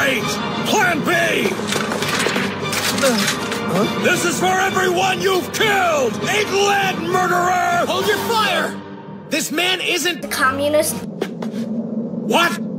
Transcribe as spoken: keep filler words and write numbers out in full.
Great! Plan B! Uh, huh? This is for everyone you've killed! A lead murderer! Hold your fire! This man isn't... a communist. What?